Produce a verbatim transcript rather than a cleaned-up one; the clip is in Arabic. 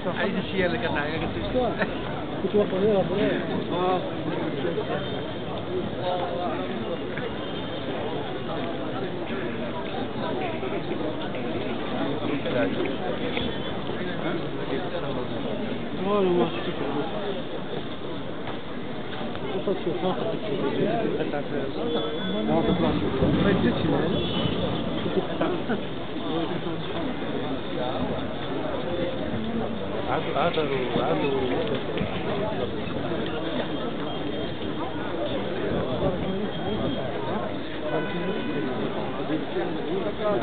عايز الشيء اللي كانت عايزة كنت وطنية وطنية اه والله ما افتكر بس وصلت ها ما تطلع ما يجيش عادوا عادوا عادوا